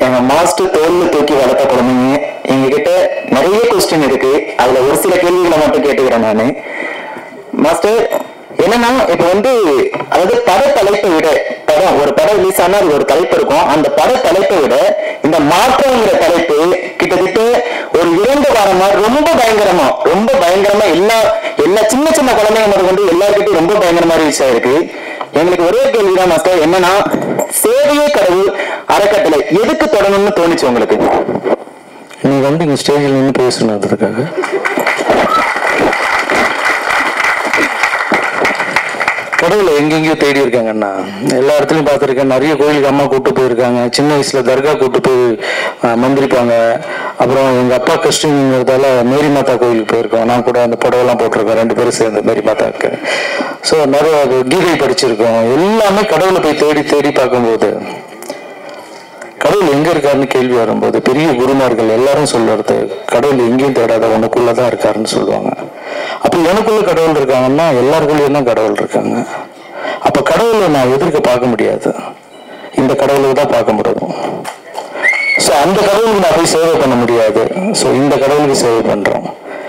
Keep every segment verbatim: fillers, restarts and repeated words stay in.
எங்க மாஸ்டர் தோல்ல தூக்கி வளர்த்த குழந்தைங்க எங்ககிட்ட நிறைய கொஸ்டின் இருக்கு. அதுல ஒரு சில கேள்விகளை மட்டும் கேட்டுக்கிறேன் நானு. மாஸ்டர் என்னன்னா இப்ப வந்து அதாவது பட தலைப்பை விட படம் ஒரு படம் ரிலீஸ் ஆனா அது ஒரு தலைப்பு இருக்கும். அந்த பட தலைப்பை விட இந்த மாற்றங்கிற தலைப்பு கிட்டத்தட்ட ஒரு இரண்டு வாரமா ரொம்ப பயங்கரமா ரொம்ப பயங்கரமா எல்லா எல்லா சின்ன சின்ன குழந்தைங்க முதல் கொண்டு எல்லாருக்கிட்டும் ரொம்ப பயங்கரமா ரீச் ஆயிருக்கு. எங்களுக்கு ஒரே கேள்விதான் மாஸ்டர், என்னன்னா சேவையே கடவுள் அறக்கட்டளை எதுக்கு தொடங்கணும்னு தோணுச்சு உங்களுக்கு? நீ வந்து இங்க ஸ்டேஜில் நின்று பேசணும். அதற்காக கடவுளை எங்கெங்கயோ தேடி இருக்காங்கண்ணா. எல்லா இடத்துலையும் பார்த்துருக்கேன். நிறைய கோயிலுக்கு அம்மா கூப்பிட்டு போயிருக்காங்க. சின்ன வயசுல தர்கா கூப்பிட்டு போய் மந்திரிப்பாங்க. அப்புறம் எங்கள் அப்பா கிறிஸ்டின்ங்கிறதால மேரி மாதா கோயிலுக்கு போயிருக்கோம். நான் கூட அந்த புடவெல்லாம் போட்டிருக்கோம், ரெண்டு பேரும் சேர்ந்து மேரி மாதாவுக்கு. ஸோ நிறைய கீதை படிச்சிருக்கோம். எல்லாமே கடவுளை போய் தேடி தேடி பார்க்கும்போது கடவுள் எங்க இருக்காருன்னு கேள்வி வரும்போது பெரிய குருமார்கள் எல்லாரும் சொல்றது கடவுள் எங்கேயும் தேடாத உனக்குள்ளதான் இருக்காருன்னு சொல்லுவாங்க. அப்ப எனக்குள்ள கடவுள் இருக்காங்கன்னா எல்லாருக்குள்ளேயும் தான் கடவுள் இருக்காங்க. அப்ப கடவுளை நான் எதிர்க்க பார்க்க முடியாது, இந்த கடவுளுக்கு தான் பார்க்க முடியும். ஸோ அந்த கடவுளுக்கு நான் போய் சேவை பண்ண முடியாது. ஸோ இந்த கடவுளுக்கு சேவை பண்றோம்.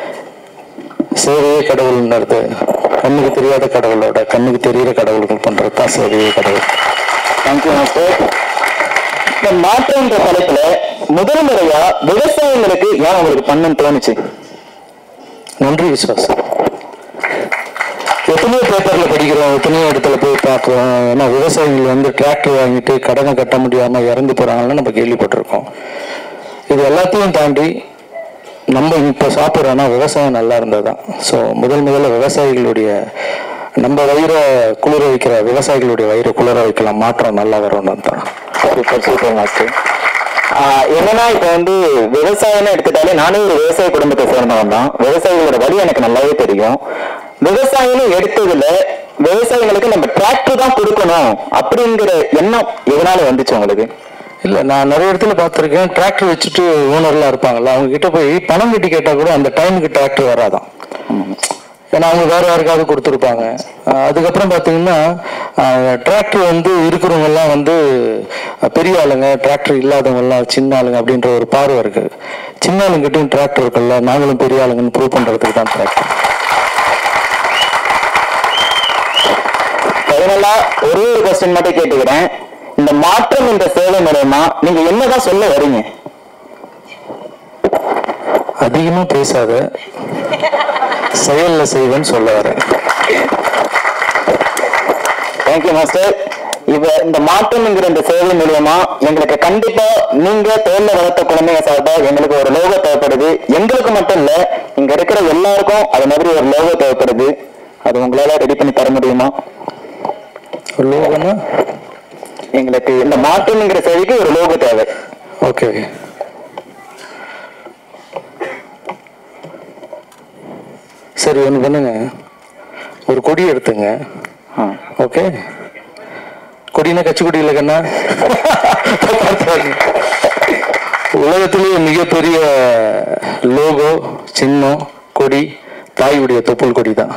சேவையே கடவுள்ன்றது கண்ணுக்கு தெரியாத கடவுளோட கண்ணுக்கு தெரியாத கடவுள்கள் பண்றது தான் சேவையே கடவுள். Thank you master. இந்த மாற்றம்ன்ற தலைப்புல முதல் முறையா விவசாயிகளுக்கு ஏன் உங்களுக்கு பண்ணணும்னு தோணுச்சு? நன்றி விஸ்வாசம். எத்தனையோ பேப்பர்ல படிக்கிறோம், எத்தனையோ இடத்துல போய் பார்க்கிறோம். ஏன்னா விவசாயிகள் வந்து டிராக்டர் வாங்கிட்டு கடனை கட்ட முடியாம இறந்து போறாங்கன்னு நம்ம கேள்விப்பட்டிருக்கோம். இது எல்லாத்தையும் தாண்டி நம்ம இப்ப சாப்பிட்றோம்னா விவசாயம் நல்லா இருந்ததுதான். ஸோ முதல் முதல்ல விவசாயிகளுடைய நம்ம வயிறை குளிர வைக்கிற விவசாயிகளுடைய வயிறை குளிர வைக்கலாம், மாற்றம் நல்லா வரும்னு தான். Super super master. என்னன்னா இப்ப வந்து விவசாயம்னு எடுத்துட்டாலே நானே ஒரு விவசாய குடும்பத்தை சேர்ந்தவன் தான். விவசாயிகளோட வழி எனக்கு நல்லாவே தெரியும். விவசாயம் எடுத்ததுல விவசாயிகளுக்கு நம்ம டிராக்டர் தான் கொடுக்கணும் அப்படிங்கிற எண்ணம் எதனால வந்துச்சு உங்களுக்கு? இல்லை, நான் நிறைய இடத்துல பார்த்துருக்கேன். டிராக்டர் வச்சுட்டு ஓனர்லாம் இருப்பாங்கல்ல, அவங்க கிட்ட போய் பணம் கட்டி கேட்டால் கூட அந்த டைமுக்கு டிராக்டர் வராதான். ஏன்னா அவங்க வேற யாருக்காவது கொடுத்துருப்பாங்க. அதுக்கப்புறம் பார்த்தீங்கன்னா டிராக்டர் வந்து இருக்கிறவங்க எல்லாம் வந்து பெரிய ஆளுங்க, டிராக்டர் இல்லாதவங்க எல்லாம் சின்ன ஆளுங்க அப்படின்ற ஒரு பார்வை இருக்கு. சின்ன ஆளுங்கிட்டையும் டிராக்டர் இருக்குல்ல, நாங்களும் பெரிய ஆளுங்கன்னு ப்ரூவ் பண்றதுக்கு தான் டிராக்டர். ஃபைனலா ஒரே ஒரு கொஸ்டின் மட்டும் கேட்டுக்கிறேன். இந்த மாற்றம் என்ற சேவை மூலமா நீங்க என்னதான் சொல்ல வரீங்க? அதிகமா பேசாத, செயல்ல செய்வேன்னு சொல்ல வரேன். Thank you master. இப்ப இந்த மாற்றம்ங்கிற இந்த சேவை மூலியமா எங்களுக்கு கண்டிப்பா நீங்க தோல்ல வளர்த்த குழந்தைங்க சார்பா எங்களுக்கு ஒரு லோகோ தேவைப்படுது. எங்களுக்கு மட்டும் இல்ல, இங்க இருக்கிற எல்லாருக்கும் அது மாதிரி ஒரு லோகோ தேவைப்படுது. அது உங்களால ரெடி பண்ணி தர முடியுமா? லோகோனா எங்களுக்கு இந்த மாற்றம்ங்கிற சேவைக்கு ஒரு லோகோ தேவை. ஓகே, சரி ஒன்று பண்ணுங்க, ஒரு கொடி எடுத்துங்க. ஓகே, கொடினா கட்சி கொடி இல்லை கண்ணா. உலகத்திலேயே மிகப்பெரிய லோகோ சின்னம் கொடி தாயுடைய தொப்புள் கொடி தான்.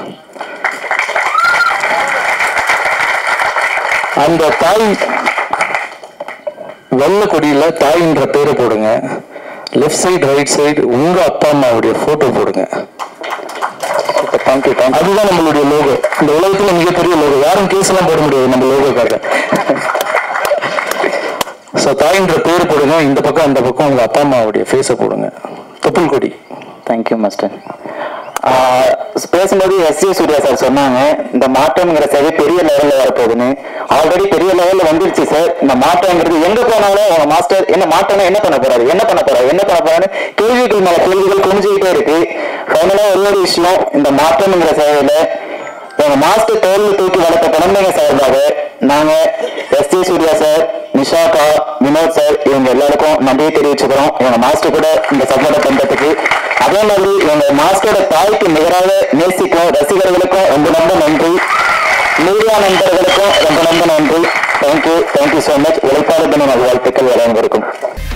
அந்த தாய் வெள்ள கொடியில தாயின்ற பேரை போடுங்க. லெஃப்ட் சைடு ரைட் சைடு உங்க அப்பா அம்மாவுடைய போட்டோ போடுங்க. அதுதான் நம்மளுடைய லோகோ. இந்த உலகத்துல மிகப்பெரிய லோகோ. யாரும் கேஸ் எல்லாம் போட முடியாது நம்ம லோகோக்காக. சோ தாயின்ற பேர் போடுங்க. இந்த பக்கம் அந்த பக்கம் உங்க அப்பா அம்மாவுடைய ஃபேஸை போடுங்க. தொப்புள் கொடி. Thank you master. பேசும்போது எஸ் ஏ சூர்யா சார் சொன்னாங்க இந்த மாற்றம்ங்கிற சேவை பெரிய லெவல்ல வரப்போகுதுன்னு. ஆல்ரெடி பெரிய லெவல்ல வந்துருச்சு சார். இந்த மாற்றம்ங்கிறது எங்க போனாலும் உங்க மாஸ்டர் என்ன மாற்றம்னா என்ன பண்ண போறாரு என்ன பண்ண போறாரு என்ன பண்ண போறாரு கேள்விகள் மேல கேள்விகள் குறைஞ்சுக்கிட்டே இருக்கு. ஃபைனலா ஒரு விஷயம், இந்த மாற்றம்ங்கிற சேவையில எங்க மாஸ்டர் தோல்வி தூக்கி வளர்த்த குழந்தைங்க சார்பாக நாங்க எஸ் ஏ சூர்யா சார், நிஷாக்கா, வினோத் சார் இவங்க எல்லாருக்கும் நன்றியை தெரிவிச்சுக்கிறோம். எங்க மாஸ்டர் கூட இந்த சப்போர்ட்டை பண்றதுக்கு. அதே மாதிரி எங்க மாஸ்டரோட தாய்க்கு நிகராக நேசிக்கும் ரசிகர்களுக்கும் ரொம்ப ரொம்ப நன்றி. மீடியா நண்பர்களுக்கும் ரொம்ப ரொம்ப நன்றி. Thank you thank you so much. உழைப்பாளர் தின வாழ்த்துக்கள் வழங்கியிருக்கும்.